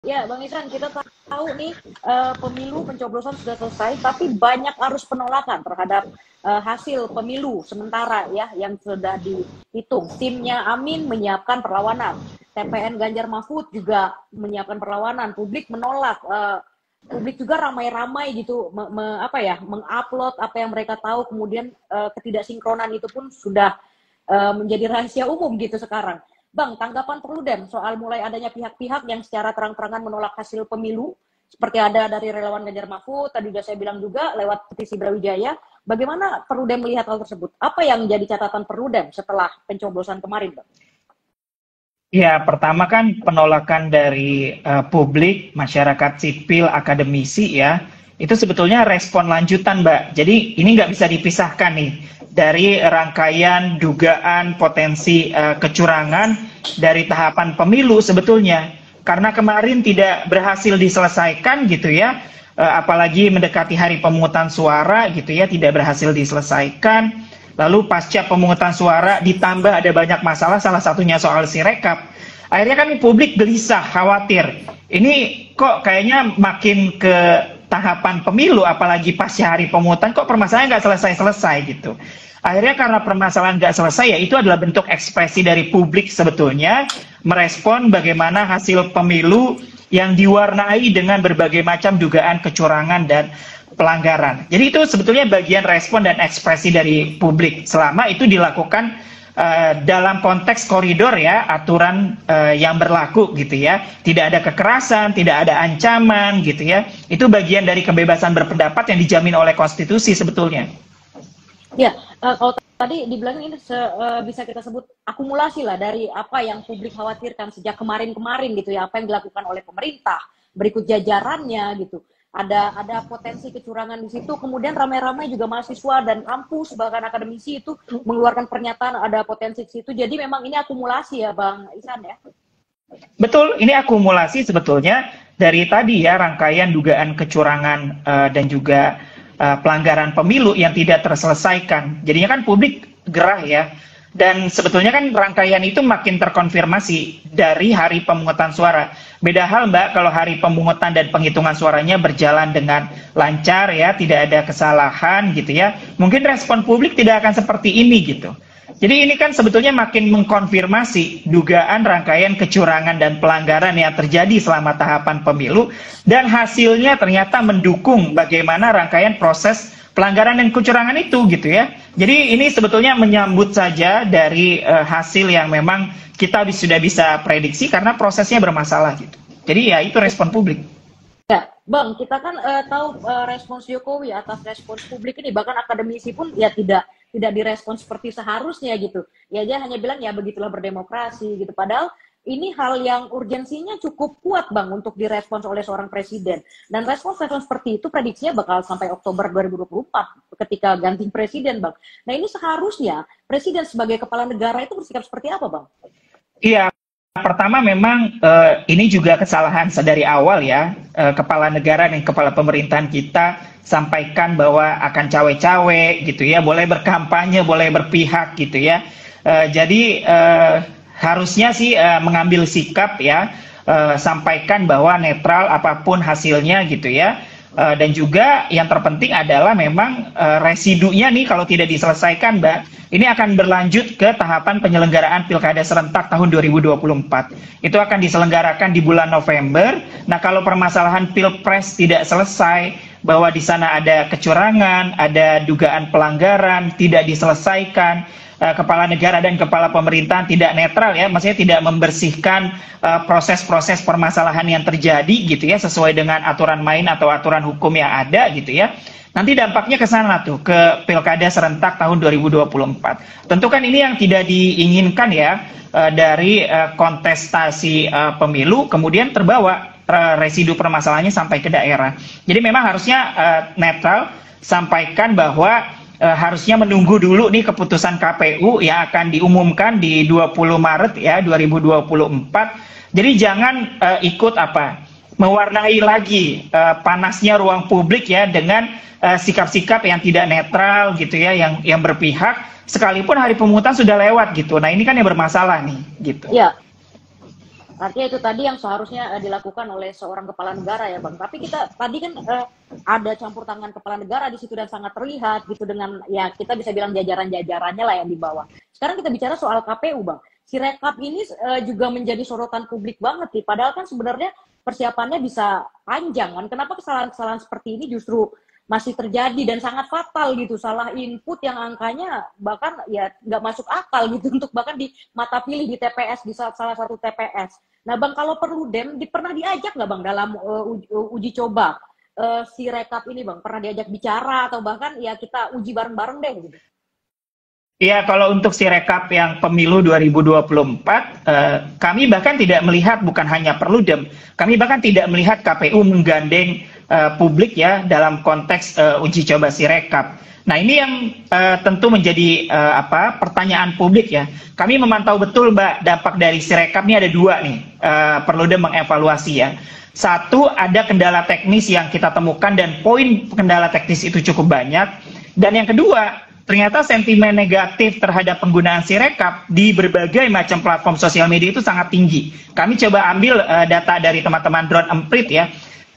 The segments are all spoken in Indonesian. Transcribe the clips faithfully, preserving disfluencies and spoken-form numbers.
Ya, Bang Isan, kita tahu nih uh, pemilu pencoblosan sudah selesai, tapi banyak arus penolakan terhadap uh, hasil pemilu sementara ya yang sudah dihitung. Timnya Amin menyiapkan perlawanan, T P N Ganjar Mahfud juga menyiapkan perlawanan. Publik menolak, uh, publik juga ramai-ramai gitu, me, me, apa ya, mengupload apa yang mereka tahu. Kemudian uh, ketidaksinkronan itu pun sudah uh, menjadi rahasia umum gitu sekarang. Bang, tanggapan Perludem soal mulai adanya pihak-pihak yang secara terang-terangan menolak hasil pemilu, seperti ada dari relawan Ganjar Mahfud, tadi sudah saya bilang juga lewat petisi Brawijaya, bagaimana Perludem melihat hal tersebut? Apa yang jadi catatan Perludem setelah pencoblosan kemarin, Bang? Ya, pertama kan penolakan dari uh, publik, masyarakat sipil, akademisi ya, itu sebetulnya respon lanjutan, Mbak. Jadi ini nggak bisa dipisahkan nih dari rangkaian dugaan potensi uh, kecurangan dari tahapan pemilu sebetulnya. Karena kemarin tidak berhasil diselesaikan gitu ya, uh, apalagi mendekati hari pemungutan suara gitu ya, tidak berhasil diselesaikan. Lalu pasca pemungutan suara ditambah ada banyak masalah, salah satunya soal sirekap. Akhirnya kan publik gelisah, khawatir. Ini kok kayaknya makin ke tahapan pemilu, apalagi pasca hari pemungutan, kok permasalahan nggak selesai-selesai gitu. Akhirnya karena permasalahan nggak selesai, ya itu adalah bentuk ekspresi dari publik sebetulnya, merespon bagaimana hasil pemilu yang diwarnai dengan berbagai macam dugaan kecurangan dan pelanggaran. Jadi itu sebetulnya bagian respon dan ekspresi dari publik, selama itu dilakukan uh, dalam konteks koridor ya, aturan uh, yang berlaku gitu ya. Tidak ada kekerasan, tidak ada ancaman gitu ya. Itu bagian dari kebebasan berpendapat yang dijamin oleh konstitusi sebetulnya. Ya, uh, kalau tadi dibilang ini se, uh, bisa kita sebut akumulasi lah dari apa yang publik khawatirkan sejak kemarin-kemarin gitu ya, apa yang dilakukan oleh pemerintah, berikut jajarannya gitu. Ada ada potensi kecurangan di situ, kemudian ramai-ramai juga mahasiswa dan kampus bahkan akademisi itu mengeluarkan pernyataan ada potensi di situ. Jadi memang ini akumulasi ya, Bang Isan ya. Betul, ini akumulasi sebetulnya dari tadi ya, rangkaian dugaan kecurangan uh, dan juga uh, pelanggaran pemilu yang tidak terselesaikan. Jadinya kan publik gerah ya. Dan sebetulnya kan rangkaian itu makin terkonfirmasi dari hari pemungutan suara. Beda hal Mbak, kalau hari pemungutan dan penghitungan suaranya berjalan dengan lancar ya, tidak ada kesalahan gitu ya. Mungkin respon publik tidak akan seperti ini gitu. Jadi ini kan sebetulnya makin mengkonfirmasi dugaan rangkaian kecurangan dan pelanggaran yang terjadi selama tahapan pemilu. Dan hasilnya ternyata mendukung bagaimana rangkaian proses pelanggaran dan kecurangan itu gitu ya. Jadi ini sebetulnya menyambut saja dari uh, hasil yang memang kita sudah bisa prediksi karena prosesnya bermasalah gitu. Jadi ya itu respon publik. Ya, Bang, kita kan uh, tahu uh, respons Jokowi atas respons publik ini, bahkan akademisi pun ya tidak tidak direspons seperti seharusnya gitu. Ya dia hanya bilang ya begitulah berdemokrasi gitu. Padahal ini hal yang urgensinya cukup kuat, Bang, untuk direspons oleh seorang presiden. Dan respons-respons seperti itu prediksinya bakal sampai Oktober dua ribu dua puluh empat ketika ganti presiden, Bang. Nah ini seharusnya presiden sebagai kepala negara itu bersikap seperti apa, Bang? Iya, pertama memang uh, ini juga kesalahan dari awal ya. Uh, kepala negara dan kepala pemerintahan kita sampaikan bahwa akan cawe-cawe gitu ya. Boleh berkampanye, boleh berpihak gitu ya. Uh, jadi... Uh, harusnya sih uh, mengambil sikap ya, uh, sampaikan bahwa netral apapun hasilnya gitu ya. Uh, dan juga yang terpenting adalah memang uh, residunya nih kalau tidak diselesaikan Mbak, ini akan berlanjut ke tahapan penyelenggaraan Pilkada serentak tahun dua ribu dua puluh empat. Itu akan diselenggarakan di bulan November. Nah kalau permasalahan Pilpres tidak selesai, bahwa di sana ada kecurangan, ada dugaan pelanggaran, tidak diselesaikan, kepala negara dan kepala pemerintahan tidak netral ya, maksudnya tidak membersihkan proses-proses uh, permasalahan yang terjadi gitu ya, sesuai dengan aturan main atau aturan hukum yang ada gitu ya. Nanti dampaknya ke sana tuh, ke Pilkada serentak tahun dua ribu dua puluh empat. Tentu kan ini yang tidak diinginkan ya, uh, dari uh, kontestasi uh, pemilu kemudian terbawa uh, residu permasalahannya sampai ke daerah. Jadi memang harusnya uh, netral, sampaikan bahwa Uh, harusnya menunggu dulu nih keputusan K P U yang akan diumumkan di dua puluh Maret ya dua ribu dua puluh empat. Jadi jangan uh, ikut apa mewarnai lagi uh, panasnya ruang publik ya dengan sikap-sikap uh, yang tidak netral gitu ya, yang yang berpihak sekalipun hari pemungutan sudah lewat gitu. Nah ini kan yang bermasalah nih gitu. Ya. Artinya itu tadi yang seharusnya uh, dilakukan oleh seorang kepala negara ya Bang. Tapi kita tadi kan uh, ada campur tangan kepala negara di situ dan sangat terlihat gitu dengan ya kita bisa bilang jajaran-jajarannya lah yang di bawah. Sekarang kita bicara soal K P U Bang. Sirekap ini uh, juga menjadi sorotan publik banget nih. Padahal kan sebenarnya persiapannya bisa panjang kan. Kenapa kesalahan-kesalahan seperti ini justru masih terjadi dan sangat fatal gitu, salah input yang angkanya bahkan ya nggak masuk akal gitu untuk bahkan di mata pilih di T P S di salah satu T P S. Nah Bang, kalau Perludem di, pernah diajak nggak Bang dalam uh, uji, uh, uji coba uh, si rekap ini Bang, pernah diajak bicara atau bahkan ya kita uji bareng-bareng deh gitu? Iya, kalau untuk si rekap yang pemilu dua ribu dua puluh empat, eh, kami bahkan tidak melihat, bukan hanya Perludem, kami bahkan tidak melihat K P U menggandeng eh, publik ya dalam konteks eh, uji coba si rekap. Nah ini yang eh, tentu menjadi eh, apa pertanyaan publik ya. Kami memantau betul Mbak dampak dari si rekap ini ada dua nih, eh, Perludem mengevaluasi ya. Satu, ada kendala teknis yang kita temukan dan poin kendala teknis itu cukup banyak. Dan yang kedua, ternyata sentimen negatif terhadap penggunaan Sirekap di berbagai macam platform sosial media itu sangat tinggi. Kami coba ambil uh, data dari teman-teman Drone Emprit ya.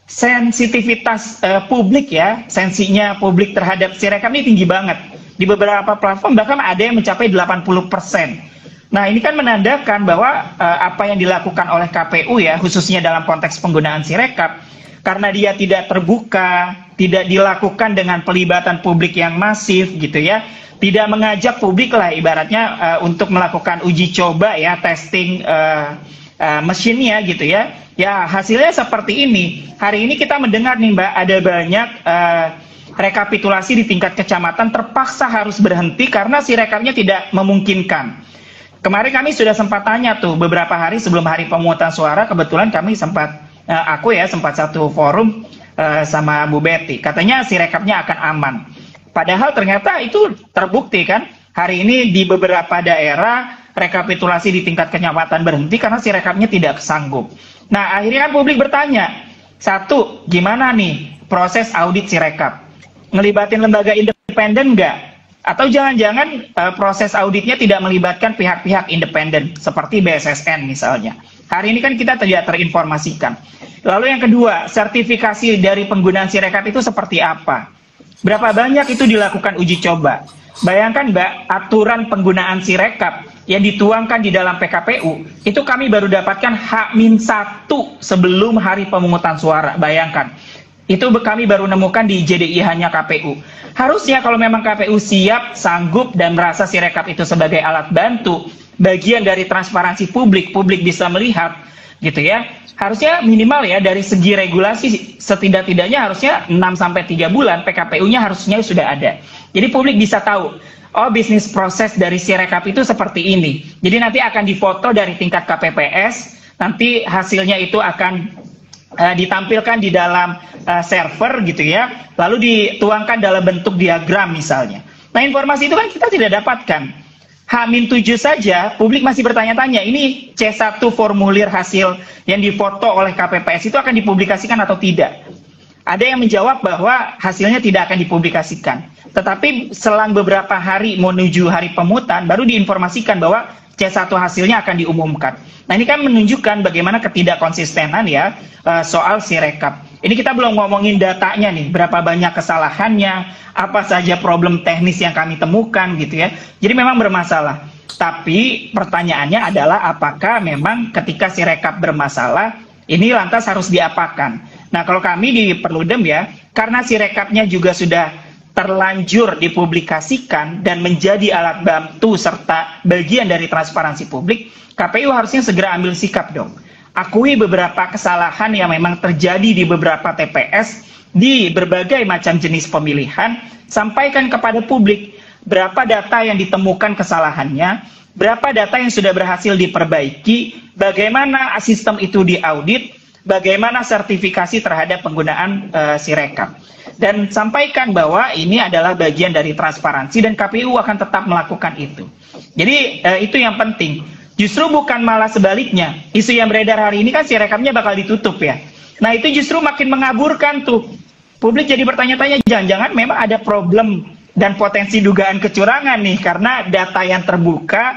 Sensitivitas uh, publik ya, sensinya publik terhadap Sirekap ini tinggi banget. Di beberapa platform bahkan ada yang mencapai delapan puluh persen. Nah ini kan menandakan bahwa uh, apa yang dilakukan oleh K P U ya, khususnya dalam konteks penggunaan Sirekap, karena dia tidak terbuka, tidak dilakukan dengan pelibatan publik yang masif gitu ya, tidak mengajak publik lah ibaratnya uh, untuk melakukan uji coba ya, testing uh, uh, mesinnya gitu ya. Ya hasilnya seperti ini. Hari ini kita mendengar nih Mbak, ada banyak uh, rekapitulasi di tingkat kecamatan terpaksa harus berhenti karena si rekapnya tidak memungkinkan. Kemarin kami sudah sempat tanya tuh beberapa hari sebelum hari pemungutan suara, kebetulan kami sempat uh, aku ya sempat satu forum uh, sama Bu Betty, katanya si rekapnya akan aman. Padahal ternyata itu terbukti kan, hari ini di beberapa daerah rekapitulasi di tingkat kecamatan berhenti karena si rekapnya tidak sanggup. Nah akhirnya kan publik bertanya, satu, gimana nih proses audit si rekap? Ngelibatin lembaga independen nggak? Atau jangan-jangan uh, proses auditnya tidak melibatkan pihak-pihak independen seperti B S S N misalnya. Hari ini kan kita tidak terinformasikan. Lalu yang kedua, sertifikasi dari penggunaan Sirekap itu seperti apa? Berapa banyak itu dilakukan uji coba? Bayangkan Mbak, aturan penggunaan Sirekap yang dituangkan di dalam P K P U, itu kami baru dapatkan H minus satu sebelum hari pemungutan suara. Bayangkan. Itu kami baru nemukan di J D I H-nya K P U. Harusnya kalau memang K P U siap, sanggup, dan merasa Sirekap itu sebagai alat bantu, bagian dari transparansi publik, publik bisa melihat, gitu ya. Harusnya minimal ya, dari segi regulasi, setidak-tidaknya harusnya enam sampai tiga bulan P K P U-nya harusnya sudah ada. Jadi publik bisa tahu, oh bisnis proses dari Sirekap itu seperti ini. Jadi nanti akan difoto dari tingkat K P P S, nanti hasilnya itu akan Uh, ditampilkan di dalam uh, server gitu ya, lalu dituangkan dalam bentuk diagram misalnya. Nah informasi itu kan kita tidak dapatkan. H minus tujuh saja publik masih bertanya-tanya, ini C satu formulir hasil yang difoto oleh K P P S itu akan dipublikasikan atau tidak? Ada yang menjawab bahwa hasilnya tidak akan dipublikasikan. Tetapi selang beberapa hari menuju hari pemungutan baru diinformasikan bahwa C satu hasilnya akan diumumkan. Nah ini kan menunjukkan bagaimana ketidakkonsistenan ya uh, soal Sirekap. Ini kita belum ngomongin datanya nih, berapa banyak kesalahannya, apa saja problem teknis yang kami temukan gitu ya. Jadi memang bermasalah. Tapi pertanyaannya adalah apakah memang ketika Sirekap bermasalah, ini lantas harus diapakan? Nah kalau kami di Perludem ya, karena Sirekapnya juga sudah terlanjur dipublikasikan dan menjadi alat bantu serta bagian dari transparansi publik, K P U harusnya segera ambil sikap dong. Akui beberapa kesalahan yang memang terjadi di beberapa T P S di berbagai macam jenis pemilihan, sampaikan kepada publik berapa data yang ditemukan kesalahannya, berapa data yang sudah berhasil diperbaiki, bagaimana sistem itu diaudit, bagaimana sertifikasi terhadap penggunaan uh, Sirekap. Dan sampaikan bahwa ini adalah bagian dari transparansi dan K P U akan tetap melakukan itu. Jadi uh, itu yang penting. Justru bukan malah sebaliknya. Isu yang beredar hari ini kan Sirekapnya bakal ditutup ya. Nah itu justru makin mengaburkan tuh. Publik jadi bertanya-tanya, jangan-jangan memang ada problem dan potensi dugaan kecurangan nih. Karena data yang terbuka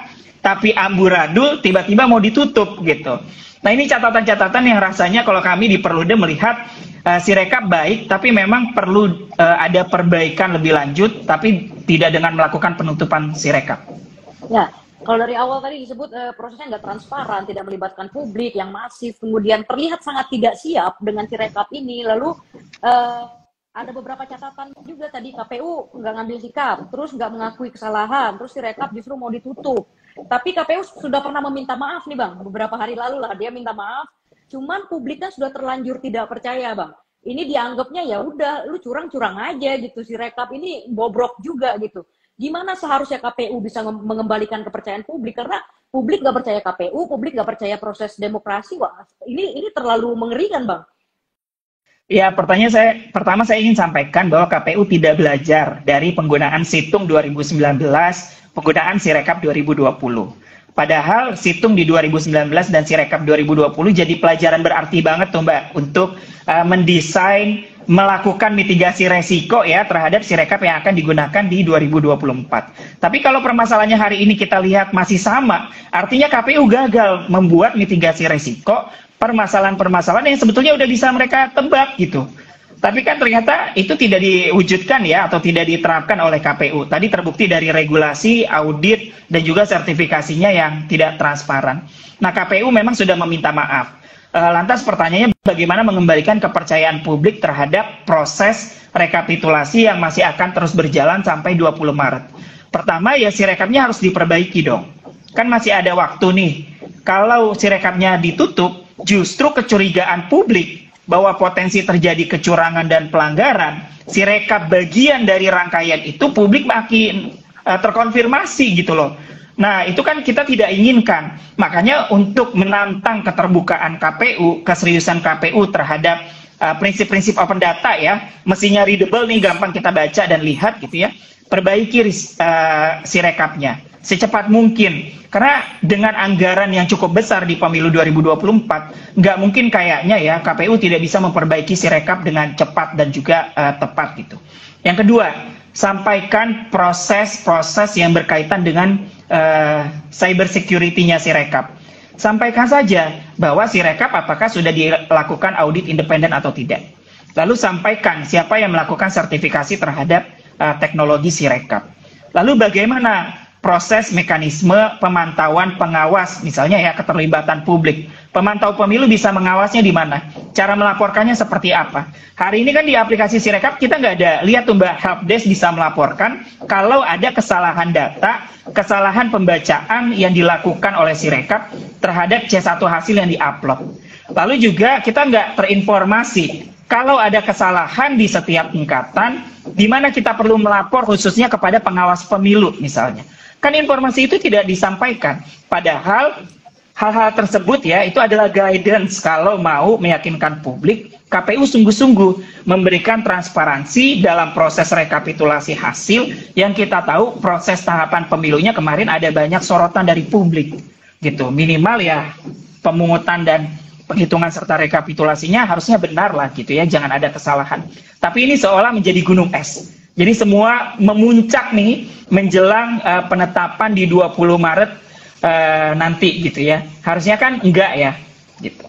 tapi amburadul tiba-tiba mau ditutup gitu. Nah ini catatan-catatan yang rasanya kalau kami di Perludem melihat uh, Sirekap baik, tapi memang perlu uh, ada perbaikan lebih lanjut, tapi tidak dengan melakukan penutupan Sirekap. Ya, kalau dari awal tadi disebut uh, prosesnya nggak transparan, tidak melibatkan publik yang masif, kemudian terlihat sangat tidak siap dengan Sirekap ini, lalu uh, ada beberapa catatan juga tadi K P U nggak ngambil sikap, terus nggak mengakui kesalahan, terus Sirekap justru mau ditutup. Tapi K P U sudah pernah meminta maaf nih Bang, beberapa hari lalu lah dia minta maaf, cuman publiknya sudah terlanjur tidak percaya Bang. Ini dianggapnya ya udah, lu curang-curang aja gitu, Sirekap ini bobrok juga gitu. Gimana seharusnya K P U bisa mengembalikan kepercayaan publik, karena publik nggak percaya K P U, publik nggak percaya proses demokrasi, wah ini ini terlalu mengerikan Bang. Ya, pertanyaan saya, pertama saya ingin sampaikan bahwa K P U tidak belajar dari penggunaan Situng dua ribu sembilan belas, penggunaan Sirekap dua ribu dua puluh. Padahal Situng di dua ribu sembilan belas dan Sirekap dua ribu dua puluh jadi pelajaran berarti banget tuh Mbak, untuk uh, mendesain, melakukan mitigasi resiko ya terhadap Sirekap yang akan digunakan di dua ribu dua puluh empat. Tapi kalau permasalahannya hari ini kita lihat masih sama, artinya K P U gagal membuat mitigasi resiko permasalahan-permasalahan yang sebetulnya udah bisa mereka tebak gitu. Tapi kan ternyata itu tidak diwujudkan ya, atau tidak diterapkan oleh K P U. Tadi terbukti dari regulasi, audit, dan juga sertifikasinya yang tidak transparan. Nah, K P U memang sudah meminta maaf. E, lantas pertanyaannya bagaimana mengembalikan kepercayaan publik terhadap proses rekapitulasi yang masih akan terus berjalan sampai dua puluh Maret. Pertama ya Sirekapnya harus diperbaiki dong. Kan masih ada waktu nih. Kalau Sirekapnya ditutup, justru kecurigaan publik bahwa potensi terjadi kecurangan dan pelanggaran, Sirekap bagian dari rangkaian itu publik makin uh, terkonfirmasi gitu loh. Nah itu kan kita tidak inginkan. Makanya untuk menantang keterbukaan K P U, keseriusan K P U terhadap prinsip-prinsip uh, open data ya, mestinya readable nih, gampang kita baca dan lihat gitu ya, perbaiki uh, Sirekapnya secepat mungkin. Karena dengan anggaran yang cukup besar di pemilu dua ribu dua puluh empat, nggak mungkin kayaknya ya K P U tidak bisa memperbaiki Sirekap dengan cepat dan juga uh, tepat gitu. Yang kedua, sampaikan proses-proses yang berkaitan dengan uh, cyber security-nya Sirekap. Sampaikan saja bahwa Sirekap apakah sudah dilakukan audit independen atau tidak. Lalu sampaikan siapa yang melakukan sertifikasi terhadap uh, teknologi Sirekap. Lalu bagaimana proses mekanisme pemantauan pengawas, misalnya ya keterlibatan publik. Pemantau pemilu bisa mengawasnya di mana? Cara melaporkannya seperti apa? Hari ini kan di aplikasi Sirekap kita nggak ada. Lihat tuh Mbak, Helpdesk bisa melaporkan kalau ada kesalahan data, kesalahan pembacaan yang dilakukan oleh Sirekap terhadap C satu hasil yang diupload. Lalu juga kita nggak terinformasi kalau ada kesalahan di setiap tingkatan, di mana kita perlu melapor khususnya kepada pengawas pemilu misalnya. Kan informasi itu tidak disampaikan. Padahal hal-hal tersebut ya itu adalah guidance kalau mau meyakinkan publik K P U sungguh-sungguh memberikan transparansi dalam proses rekapitulasi hasil yang kita tahu proses tahapan pemilunya kemarin ada banyak sorotan dari publik gitu. Minimal ya pemungutan dan penghitungan serta rekapitulasinya harusnya benar lah gitu ya, jangan ada kesalahan. Tapi ini seolah menjadi gunung es. Jadi semua memuncak nih menjelang uh, penetapan di dua puluh Maret uh, nanti gitu ya. Harusnya kan enggak ya gitu.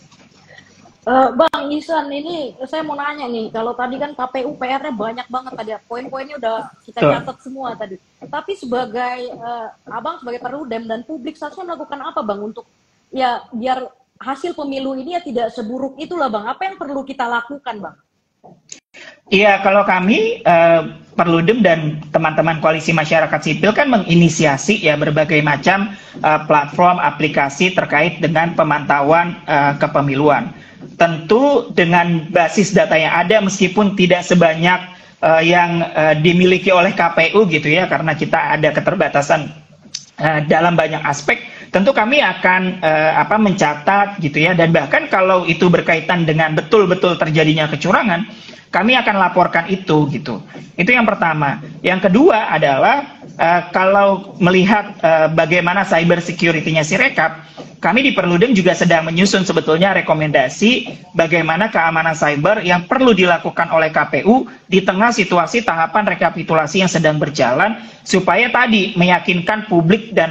Uh, Bang Ihsan, ini saya mau nanya nih, kalau tadi kan K P U P R-nya banyak banget tadi, poin-poinnya udah kita catat semua tadi. Tapi sebagai uh, Abang sebagai Perludem dan publik seharusnya melakukan apa Bang untuk ya biar hasil pemilu ini ya tidak seburuk itulah Bang. Apa yang perlu kita lakukan Bang? Iya, kalau kami uh, Perludem dan teman-teman koalisi masyarakat sipil kan menginisiasi ya berbagai macam uh, platform aplikasi terkait dengan pemantauan uh, kepemiluan. Tentu dengan basis data yang ada meskipun tidak sebanyak uh, yang uh, dimiliki oleh K P U gitu ya, karena kita ada keterbatasan uh, dalam banyak aspek. Tentu kami akan uh, apa mencatat gitu ya, dan bahkan kalau itu berkaitan dengan betul-betul terjadinya kecurangan, kami akan laporkan itu gitu. Itu yang pertama. Yang kedua adalah uh, kalau melihat uh, bagaimana cyber security-nya Sirekap, kami di Perludem juga sedang menyusun sebetulnya rekomendasi bagaimana keamanan cyber yang perlu dilakukan oleh K P U di tengah situasi tahapan rekapitulasi yang sedang berjalan, supaya tadi meyakinkan publik dan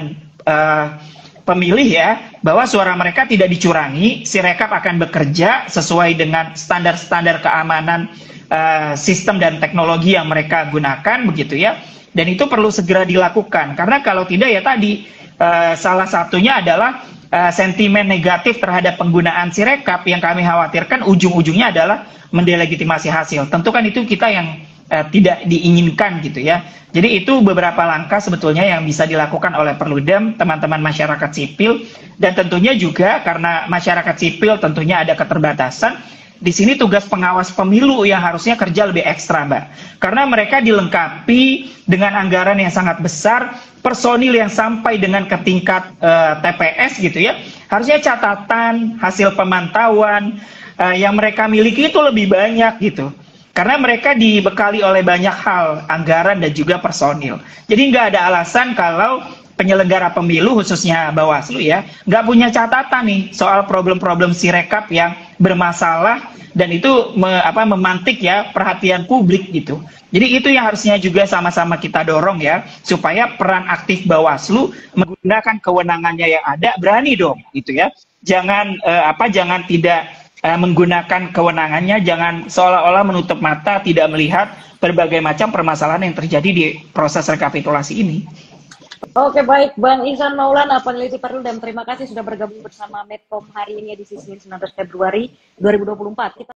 uh, pemilih ya, bahwa suara mereka tidak dicurangi, Sirekap akan bekerja sesuai dengan standar-standar keamanan uh, sistem dan teknologi yang mereka gunakan begitu ya, dan itu perlu segera dilakukan, karena kalau tidak ya tadi uh, salah satunya adalah uh, sentimen negatif terhadap penggunaan Sirekap yang kami khawatirkan ujung-ujungnya adalah mendelegitimasi hasil. Tentu kan itu kita yang uh, tidak diinginkan gitu ya. Jadi itu beberapa langkah sebetulnya yang bisa dilakukan oleh Perludem, teman-teman masyarakat sipil, dan tentunya juga karena masyarakat sipil tentunya ada keterbatasan, di sini tugas pengawas pemilu yang harusnya kerja lebih ekstra, Mbak. Karena mereka dilengkapi dengan anggaran yang sangat besar, personil yang sampai dengan ke tingkat uh, T P S gitu ya, harusnya catatan, hasil pemantauan uh, yang mereka miliki itu lebih banyak gitu. Karena mereka dibekali oleh banyak hal, anggaran dan juga personil. Jadi nggak ada alasan kalau penyelenggara pemilu, khususnya Bawaslu ya, nggak punya catatan nih soal problem-problem Sirekap yang bermasalah, dan itu me, apa, memantik ya perhatian publik gitu. Jadi itu yang harusnya juga sama-sama kita dorong ya, supaya peran aktif Bawaslu menggunakan kewenangannya yang ada, berani dong gitu ya. Jangan eh, apa, jangan tidak menggunakan kewenangannya, jangan seolah-olah menutup mata, tidak melihat berbagai macam permasalahan yang terjadi di proses rekapitulasi ini. Oke, baik, Bang Ihsan Maulana, peneliti Perludem, terima kasih sudah bergabung bersama Medcom hari ini edisi Senin sembilan belas Februari dua ribu dua puluh empat. Kita